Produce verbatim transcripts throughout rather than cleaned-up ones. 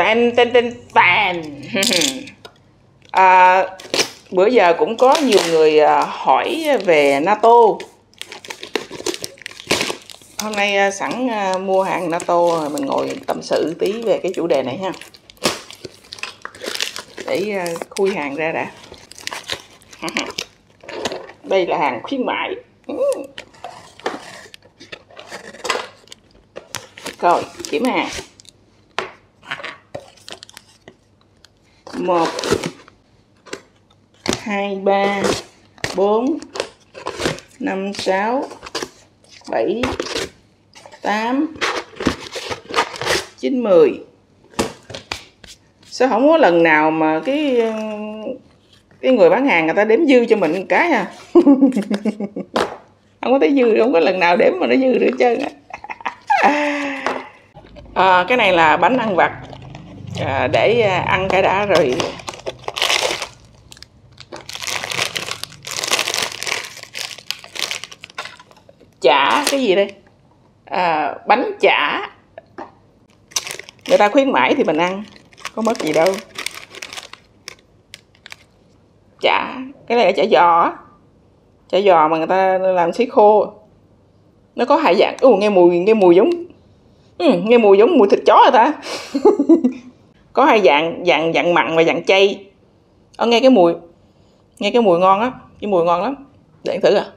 Tên tên tên tên. à, Bữa giờ cũng có nhiều người hỏi về NATO. Hôm nay sẵn mua hàng NATO, mình ngồi tâm sự tí về cái chủ đề này ha. Để khui hàng ra đã. Đây là hàng khuyến mãi. Rồi, kiểm hàng. Một, hai, ba, bốn, năm, sáu, bảy, tám, chín, mười. Sao không có lần nào mà cái cái người bán hàng người ta đếm dư cho mình một cái à? Không có thấy dư, không có lần nào đếm mà nó dư được hết trơn á. À, cái này là bánh ăn vặt, à, để ăn cái đã rồi. Chả cái gì đây? À, bánh chả. Người ta khuyến mãi thì mình ăn, có mất gì đâu. Chả, cái này là chả giò á. Chả giò mà người ta làm sấy khô. Nó có hai dạng. Ồ, nghe mùi nghe mùi giống ừ, nghe mùi giống mùi thịt chó rồi ta. Có hai dạng, dạng dạng mặn và dạng chay. Ờ, nghe cái mùi nghe cái mùi ngon á, cái mùi ngon lắm. Để ăn thử à.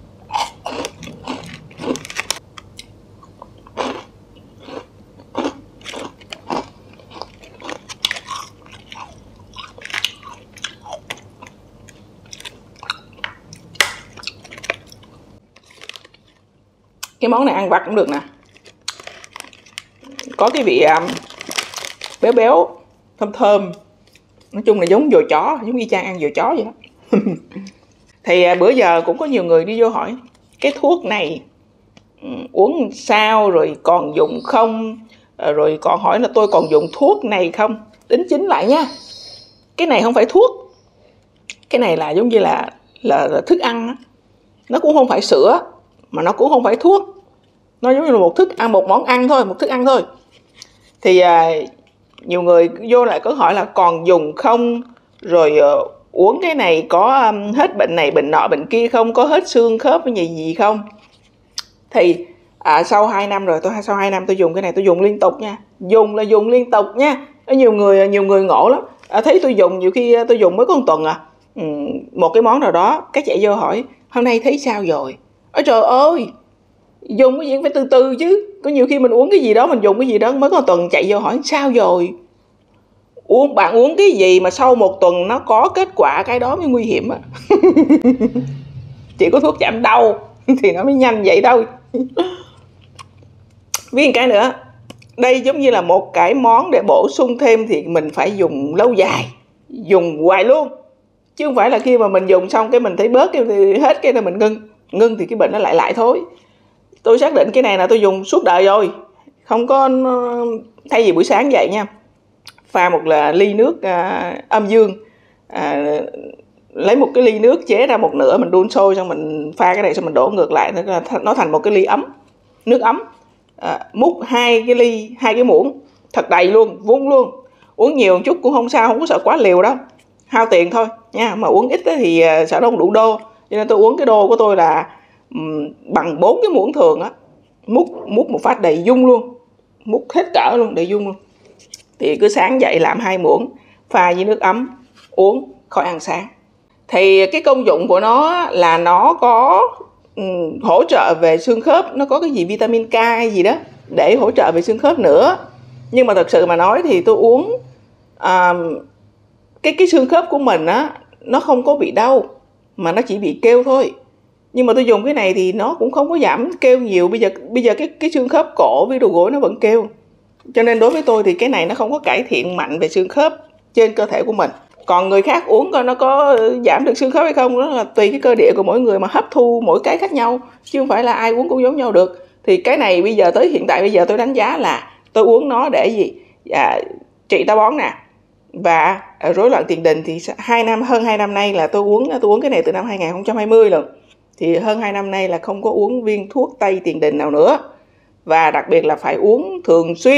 Cái món này ăn vặt cũng được nè. Có cái vị um, béo béo, thơm thơm. Nói chung là giống dồi chó, giống y chang ăn dồi chó vậy đó. Thì uh, bữa giờ cũng có nhiều người đi vô hỏi cái thuốc này um, uống sao, rồi còn dùng không, uh, rồi còn hỏi là tôi còn dùng thuốc này không. Đính chính lại nha, cái này không phải thuốc. Cái này là giống như là, là, là thức ăn đó. Nó cũng không phải sữa, mà nó cũng không phải thuốc. Nó giống như là một thức ăn, một món ăn thôi, một thức ăn thôi. Thì à, nhiều người vô lại có hỏi là còn dùng không, rồi uh, uống cái này có um, hết bệnh này bệnh nọ bệnh kia không, có hết xương khớp cái gì gì không. Thì à, sau hai năm rồi, tôi sau hai năm tôi dùng cái này, tôi dùng liên tục nha. Dùng là dùng liên tục nha. Có nhiều người nhiều người ngộ lắm. À, thấy tôi dùng, nhiều khi tôi dùng mới có một tuần à. Ừ, một cái món nào đó, các chạy vô hỏi hôm nay thấy sao rồi. Ôi trời ơi, dùng cái gì phải từ từ chứ. Có nhiều khi mình uống cái gì đó, mình dùng cái gì đó mới có một tuần, chạy vô hỏi sao rồi. Uống bạn uống cái gì mà sau một tuần nó có kết quả, cái đó mới nguy hiểm á. Chỉ có thuốc giảm đau thì nó mới nhanh vậy thôi. Với một cái nữa, đây giống như là một cái món để bổ sung thêm thì mình phải dùng lâu dài, dùng hoài luôn. Chứ không phải là khi mà mình dùng xong cái mình thấy bớt cái thì hết cái là mình ngưng. Ngưng thì cái bệnh nó lại lại thôi. Tôi xác định cái này là tôi dùng suốt đời rồi. Không có thay vì buổi sáng dậy nha, pha một là ly nước à, âm dương, à, lấy một cái ly nước chế ra một nửa, mình đun sôi xong mình pha cái này xong mình đổ ngược lại, nó thành một cái ly ấm, nước ấm. À, múc hai cái ly, hai cái muỗng thật đầy luôn, vung luôn. Uống nhiều một chút cũng không sao, không có sợ quá liều đâu, hao tiền thôi nha. Mà uống ít thì sợ nó không đủ đô, cho nên tôi uống cái đô của tôi là um, bằng bốn cái muỗng thường á. Múc múc một phát đầy dung luôn, múc hết cỡ luôn, đầy dung luôn. Thì cứ sáng dậy làm hai muỗng, pha với nước ấm uống khỏi ăn sáng. Thì cái công dụng của nó là nó có um, hỗ trợ về xương khớp. Nó có cái gì vitamin K hay gì đó để hỗ trợ về xương khớp nữa. Nhưng mà thật sự mà nói thì tôi uống um, cái cái xương khớp của mình á, nó không có bị đau mà nó chỉ bị kêu thôi. Nhưng mà tôi dùng cái này thì nó cũng không có giảm kêu nhiều. Bây giờ bây giờ cái cái xương khớp cổ với đầu gối nó vẫn kêu. Cho nên đối với tôi thì cái này nó không có cải thiện mạnh về xương khớp trên cơ thể của mình. Còn người khác uống coi nó có giảm được xương khớp hay không, đó là tùy cái cơ địa của mỗi người mà hấp thu mỗi cái khác nhau, chứ không phải là ai uống cũng giống nhau được. Thì cái này bây giờ tới hiện tại bây giờ tôi đánh giá là tôi uống nó để gì? À, trị táo bón nè, và rối loạn tiền đình. Thì hai năm hơn hai năm nay là tôi uống tôi uống cái này từ năm hai không hai không rồi. Thì hơn hai năm nay là không có uống viên thuốc tây tiền đình nào nữa. Và đặc biệt là phải uống thường xuyên,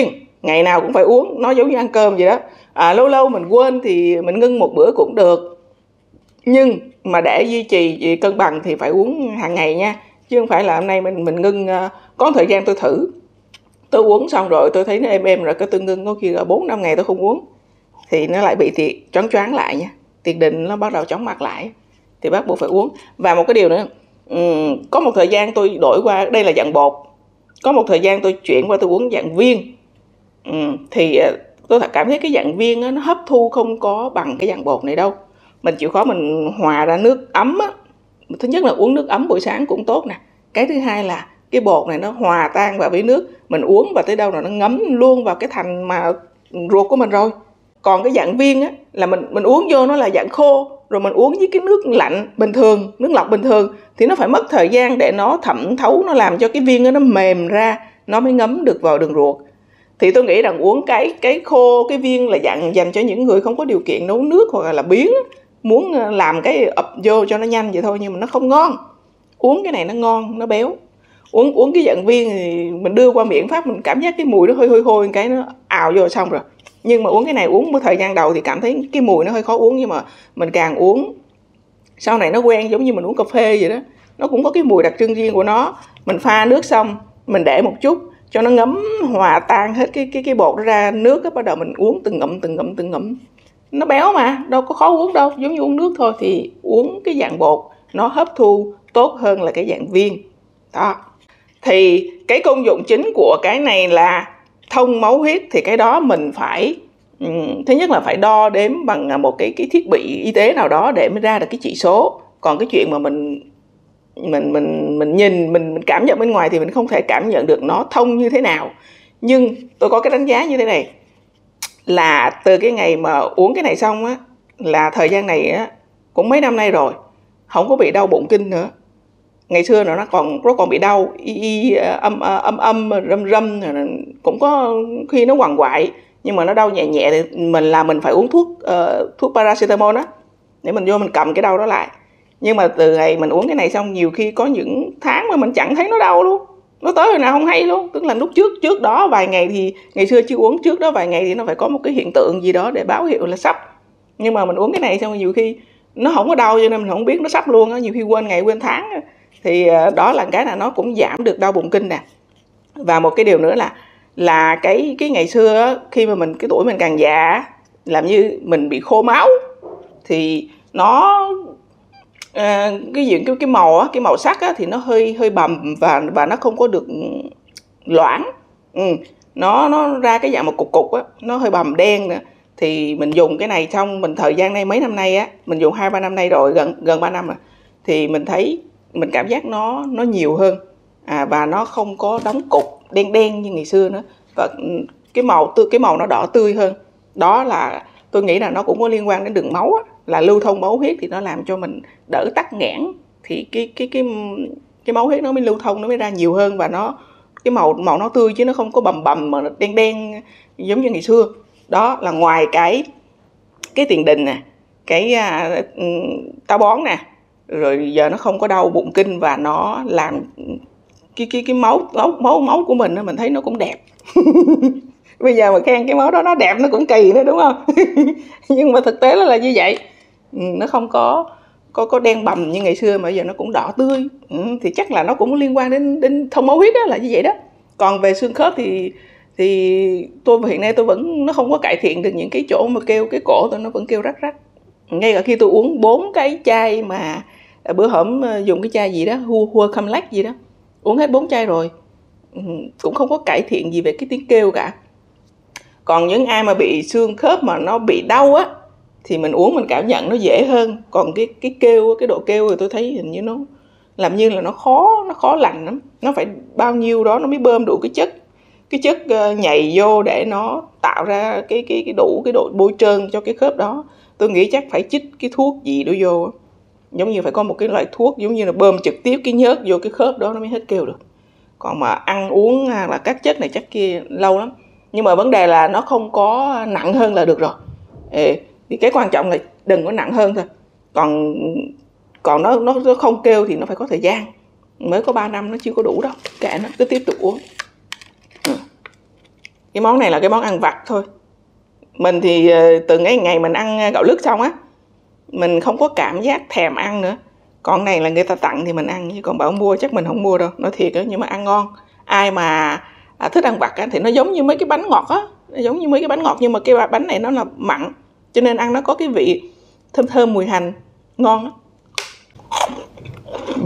ngày nào cũng phải uống, nó giống như ăn cơm vậy đó. À, lâu lâu mình quên thì mình ngưng một bữa cũng được, nhưng mà để duy trì cân bằng thì phải uống hàng ngày nha, chứ không phải là hôm nay mình mình ngưng. Có thời gian tôi thử, tôi uống xong rồi tôi thấy nó êm êm rồi, cái tôi ngưng, có khi là bốn năm ngày tôi không uống thì nó lại bị thiệt choáng choáng lại nha, tiền đình nó bắt đầu chóng mặt lại, thì bắt buộc phải uống. Và một cái điều nữa, um, có một thời gian tôi đổi qua, đây là dạng bột, có một thời gian tôi chuyển qua tôi uống dạng viên. um, thì tôi cảm thấy cái dạng viên đó, nó hấp thu không có bằng cái dạng bột này đâu. Mình chịu khó mình hòa ra nước ấm á, thứ nhất là uống nước ấm buổi sáng cũng tốt nè, cái thứ hai là cái bột này nó hòa tan vào với nước, mình uống và tới đâu là nó ngấm luôn vào cái thành mà ruột của mình rồi. Còn cái dạng viên á là mình mình uống vô nó là dạng khô, rồi mình uống với cái nước lạnh bình thường, nước lọc bình thường, thì nó phải mất thời gian để nó thẩm thấu, nó làm cho cái viên đó nó mềm ra, nó mới ngấm được vào đường ruột. Thì tôi nghĩ rằng uống cái cái khô, cái viên là dạng dành cho những người không có điều kiện nấu nước hoặc là biến, muốn làm cái ập vô cho nó nhanh vậy thôi, nhưng mà nó không ngon. Uống cái này nó ngon, nó béo. Uống uống cái dạng viên thì mình đưa qua miệng phát mình cảm giác cái mùi nó hơi hôi hôi, cái nó ào vô xong rồi. Nhưng mà uống cái này, uống một thời gian đầu thì cảm thấy cái mùi nó hơi khó uống, nhưng mà mình càng uống sau này nó quen, giống như mình uống cà phê vậy đó, nó cũng có cái mùi đặc trưng riêng của nó. Mình pha nước xong mình để một chút cho nó ngấm hòa tan hết cái cái cái bột nó ra nước, cái bắt đầu mình uống từng ngụm từng ngụm từng ngụm. Nó béo mà, đâu có khó uống đâu, giống như uống nước thôi. Thì uống cái dạng bột nó hấp thu tốt hơn là cái dạng viên đó. Thì cái công dụng chính của cái này là thông máu huyết, thì cái đó mình phải um, thứ nhất là phải đo đếm bằng một cái cái thiết bị y tế nào đó để mới ra được cái chỉ số. Còn cái chuyện mà mình mình mình mình nhìn mình, mình cảm nhận bên ngoài thì mình không thể cảm nhận được nó thông như thế nào. Nhưng tôi có cái đánh giá như thế này, là từ cái ngày mà uống cái này xong á, là thời gian này á cũng mấy năm nay rồi, không có bị đau bụng kinh nữa. Ngày xưa nó còn nó còn bị đau y, y, âm âm âm râm râm, cũng có khi nó quằn quại, nhưng mà nó đau nhẹ nhẹ thì mình là mình phải uống thuốc uh, thuốc paracetamol á, để mình vô mình cầm cái đau đó lại. Nhưng mà từ ngày mình uống cái này xong, nhiều khi có những tháng mà mình chẳng thấy nó đau luôn, nó tới hồi nào không hay luôn. Tức là lúc trước trước đó vài ngày thì ngày xưa chưa uống, trước đó vài ngày thì nó phải có một cái hiện tượng gì đó để báo hiệu là sắp. Nhưng mà mình uống cái này xong nhiều khi nó không có đau, cho nên mình không biết nó sắp luôn á, nhiều khi quên ngày quên tháng. Thì đó là cái là nó cũng giảm được đau bụng kinh nè. Và một cái điều nữa là là cái cái ngày xưa khi mà mình cái tuổi mình càng già, làm như mình bị khô máu, thì nó à, cái gì cái cái màu á, cái màu sắc á, thì nó hơi hơi bầm và và nó không có được loãng. Ừ, nó nó ra cái dạng một cục cục á, nó hơi bầm đen nữa. Thì mình dùng cái này xong, mình thời gian nay mấy năm nay á, mình dùng hai ba năm nay rồi, gần gần ba năm rồi, thì mình thấy mình cảm giác nó nó nhiều hơn, à, và nó không có đóng cục đen đen như ngày xưa nữa, và cái màu tươi, cái màu nó đỏ tươi hơn. Đó là tôi nghĩ là nó cũng có liên quan đến đường máu á, là lưu thông máu huyết thì nó làm cho mình đỡ tắc nghẽn, thì cái cái cái cái máu huyết nó mới lưu thông, nó mới ra nhiều hơn, và nó cái màu màu nó tươi chứ nó không có bầm bầm mà đen đen giống như ngày xưa. Đó là ngoài cái cái tiền đình nè, cái uh, táo bón nè, rồi giờ nó không có đau bụng kinh, và nó làm cái cái cái máu máu máu máu của mình mình thấy nó cũng đẹp. Bây giờ mà khen cái máu đó nó đẹp nó cũng kỳ nữa, đúng không? Nhưng mà thực tế nó là như vậy, nó không có có có đen bầm như ngày xưa, mà giờ nó cũng đỏ tươi. Ừ, thì chắc là nó cũng liên quan đến đến thông máu huyết đó, là như vậy đó. Còn về xương khớp thì thì tôi hiện nay tôi vẫn nó không có cải thiện được những cái chỗ mà kêu cái cổ tôi nó vẫn kêu rắc rắc. Ngay cả khi tôi uống bốn cái chai mà bữa hổm dùng cái chai gì đó hua hua khâm lách gì đó, uống hết bốn chai rồi cũng không có cải thiện gì về cái tiếng kêu cả. Còn những ai mà bị xương khớp mà nó bị đau á, thì mình uống mình cảm nhận nó dễ hơn. Còn cái cái kêu, cái độ kêu thì tôi thấy hình như nó làm như là nó khó nó khó lành lắm. Nó phải bao nhiêu đó nó mới bơm đủ cái chất cái chất nhầy vô để nó tạo ra cái cái cái đủ cái độ bôi trơn cho cái khớp đó. Tôi nghĩ chắc phải chích cái thuốc gì đó vô, giống như phải có một cái loại thuốc giống như là bơm trực tiếp cái nhớt vô cái khớp đó nó mới hết kêu được. Còn mà ăn uống là các chất này chắc kia lâu lắm. Nhưng mà vấn đề là nó không có nặng hơn là được rồi. Ê, thì cái quan trọng là đừng có nặng hơn thôi. Còn còn nó nó không kêu thì nó phải có thời gian. Mới có ba năm nó chưa có đủ đâu. Kệ nó, cứ tiếp tục uống. Ừ. Cái món này là cái món ăn vặt thôi. Mình thì từ ngày ngày mình ăn gạo lứt xong á, mình không có cảm giác thèm ăn nữa. Còn này là người ta tặng thì mình ăn, chứ còn bảo mua chắc mình không mua đâu, nói thiệt á, nhưng mà ăn ngon. Ai mà à, thích ăn vặt á thì nó giống như mấy cái bánh ngọt á, nó giống như mấy cái bánh ngọt, nhưng mà cái bánh này nó là mặn, cho nên ăn nó có cái vị thơm thơm mùi hành, ngon á. Ừ.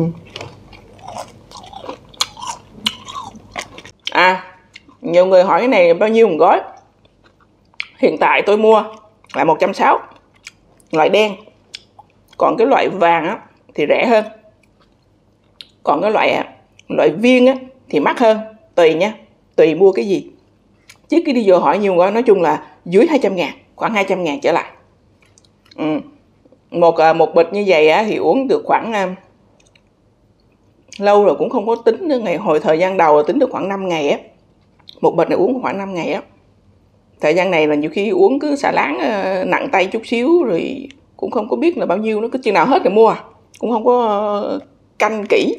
À, nhiều người hỏi cái này bao nhiêu một gói. Hiện tại tôi mua là một trăm sáu mươi, loại đen. Còn cái loại vàng á thì rẻ hơn. Còn cái loại loại viên á thì mắc hơn, tùy nha, tùy mua cái gì. Chứ khi đi vô hỏi nhiều gói, nói chung là dưới hai trăm ngàn, khoảng hai trăm ngàn trở lại. Ừ. Một một bịch như vậy á thì uống được khoảng uh, lâu rồi cũng không có tính nữa, ngày hồi thời gian đầu tính được khoảng năm ngày á. Một bịch này uống khoảng năm ngày á. Thời gian này là nhiều khi uống cứ xà láng uh, nặng tay chút xíu rồi cũng không có biết là bao nhiêu, nó cứ chừng nào hết rồi mua à. Cũng không có uh, canh kỹ.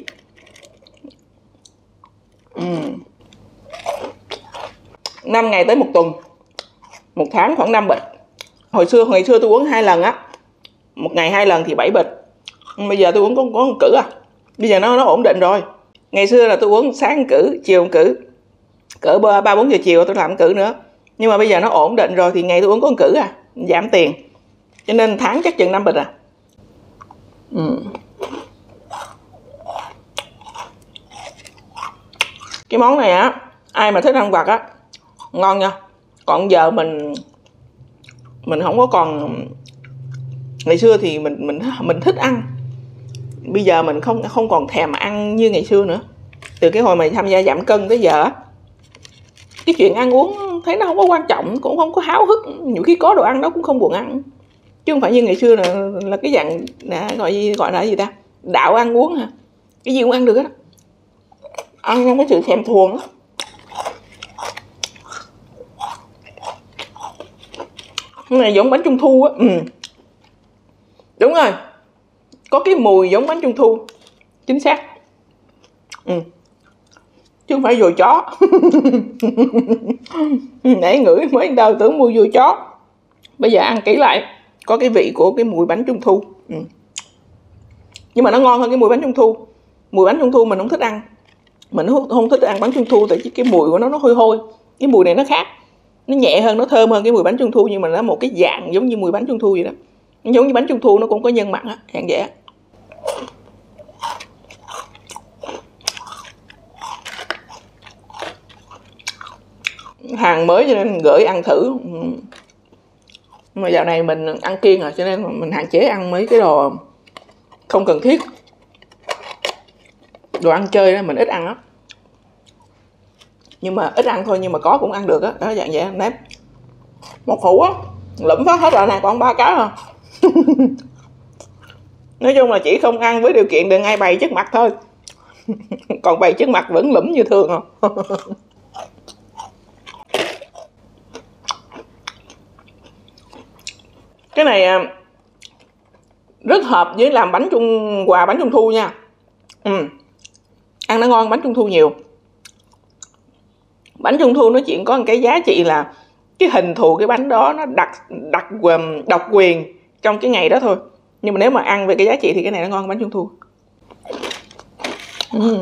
Ừ. năm ngày tới một tuần, một tháng khoảng năm bịch. Hồi xưa ngày xưa tôi uống hai lần á, một ngày hai lần thì bảy bịch. Bây giờ tôi uống có, có một cử à. Bây giờ nó nó ổn định rồi. Ngày xưa là tôi uống sáng cử, chiều cử, cỡ ba bốn giờ chiều tôi làm cử nữa. Nhưng mà bây giờ nó ổn định rồi thì ngày tôi uống có một cử à, giảm tiền. Cho nên tháng chắc chừng năm bịch à. Ừ. Cái món này á, ai mà thích ăn vặt á, ngon nha. Còn giờ mình mình không có còn, ngày xưa thì mình mình mình thích ăn, bây giờ mình không không còn thèm ăn như ngày xưa nữa. Từ cái hồi mà tham gia giảm cân tới giờ, cái chuyện ăn uống thấy nó không có quan trọng, cũng không có háo hức. Nhiều khi có đồ ăn đó cũng không buồn ăn, chứ không phải như ngày xưa là là cái dạng là gọi gì gọi là gì ta, đạo ăn uống hả, cái gì cũng ăn được á, ăn không có sự thèm thuồng á. Cái này giống bánh trung thu á. Ừ. Đúng rồi, có cái mùi giống bánh trung thu, chính xác. Ừ. Chứ không phải dồi chó. Nãy ngửi mới đầu tưởng mùi dồi chó, bây giờ ăn kỹ lại có cái vị của cái mùi bánh trung thu. Ừ. Nhưng mà nó ngon hơn cái mùi bánh trung thu. Mùi bánh trung thu mình không thích ăn, mình không thích ăn bánh trung thu tại vì cái mùi của nó nó hôi hôi. Cái mùi này nó khác, nó nhẹ hơn, nó thơm hơn cái mùi bánh trung thu, nhưng mà nó một cái dạng giống như mùi bánh trung thu vậy đó. Giống như bánh trung thu nó cũng có nhân mặn á, dạng vậy á. Hàng mới cho nên gửi ăn thử. Mà dạo này mình ăn kiêng rồi cho nên mình hạn chế ăn mấy cái đồ không cần thiết. Đồ ăn chơi đó mình ít ăn lắm. Nhưng mà ít ăn thôi, nhưng mà có cũng ăn được á. Đó, dạng vậy nếp một hũ á, lụm phát hết rồi nè, còn ba cái thôi. Nói chung là chỉ không ăn với điều kiện đừng ai bày trước mặt thôi. Còn bày trước mặt vẫn lụm như thường không. Cái này rất hợp với làm bánh trung quà bánh trung thu nha. Ừ. Ăn nó ngon bánh trung thu nhiều. Bánh trung thu nó chỉ có một cái giá trị là cái hình thù cái bánh đó nó đặc đặc độc quyền trong cái ngày đó thôi. Nhưng mà nếu mà ăn về cái giá trị thì cái này nó ngon bánh trung thu. Ừ.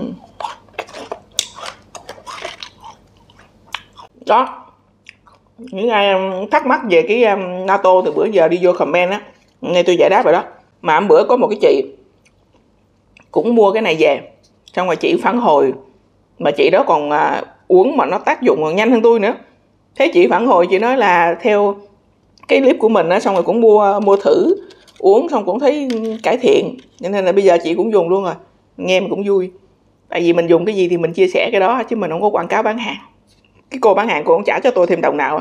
Đó, những ai thắc mắc về cái um, natto từ bữa giờ đi vô comment á, nghe tôi giải đáp rồi đó. Mà hôm bữa có một cái chị cũng mua cái này về, xong rồi chị phản hồi, mà chị đó còn uh, uống mà nó tác dụng còn nhanh hơn tôi nữa. Thế chị phản hồi, chị nói là theo cái clip của mình á, xong rồi cũng mua mua thử uống xong cũng thấy cải thiện, cho nên là bây giờ chị cũng dùng luôn rồi. Nghe mình cũng vui, tại vì mình dùng cái gì thì mình chia sẻ cái đó, chứ mình không có quảng cáo bán hàng. Cái cô bán hàng cô cũng trả cho tôi thêm đồng nào á.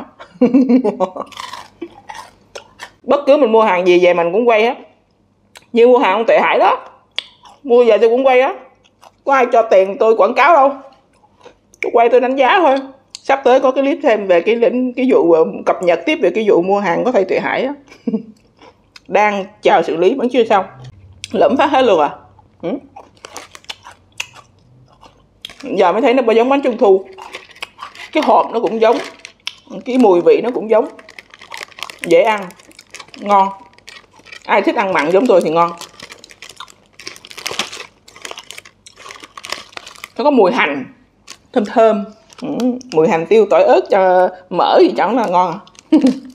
Bất cứ mình mua hàng gì về mình cũng quay á. Như mua hàng ông Tệ Hải đó, mua về tôi cũng quay á. Có ai cho tiền tôi quảng cáo đâu, tôi quay tôi đánh giá thôi. Sắp tới có cái clip thêm về cái lĩnh cái vụ cập nhật tiếp về cái vụ mua hàng của thầy Tệ Hải á. Đang chờ xử lý vẫn chưa xong, lẫm phát hết luôn à. Ừ. Giờ mới thấy nó giống bánh trung thu, cái hộp nó cũng giống, cái mùi vị nó cũng giống, dễ ăn, ngon. Ai thích ăn mặn giống tôi thì ngon. Nó có mùi hành thơm thơm, ừ, mùi hành tiêu tỏi ớt cho mỡ gì chẳng là ngon à.